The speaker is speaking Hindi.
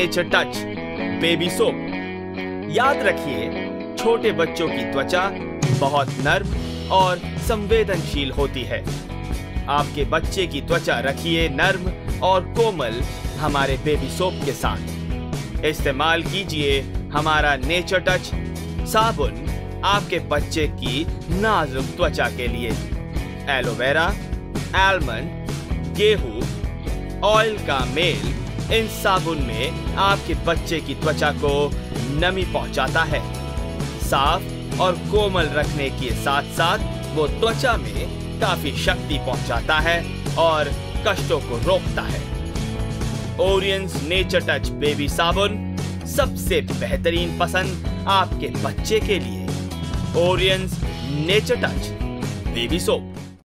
Nature touch baby soap. याद रखिए, छोटे बच्चों की त्वचा बहुत नर्म और संवेदनशील होती है। आपके बच्चे की त्वचा रखिए नर्म और कोमल हमारे बेबी सोप के साथ। इस्तेमाल कीजिए हमारा नेचर टच साबुन आपके बच्चे की नाजुक त्वचा के लिए। एलोवेरा, आलमंड, गेहूं, ऑयल का मेल इन साबुन में आपके बच्चे की त्वचा को नमी पहुंचाता है। साफ और कोमल रखने के साथ साथ वो त्वचा में काफी शक्ति पहुंचाता है और कष्टों को रोकता है। ओरियंस नेचर टच बेबी साबुन सबसे बेहतरीन पसंद आपके बच्चे के लिए। ओरियंस नेचर टच बेबी सोप।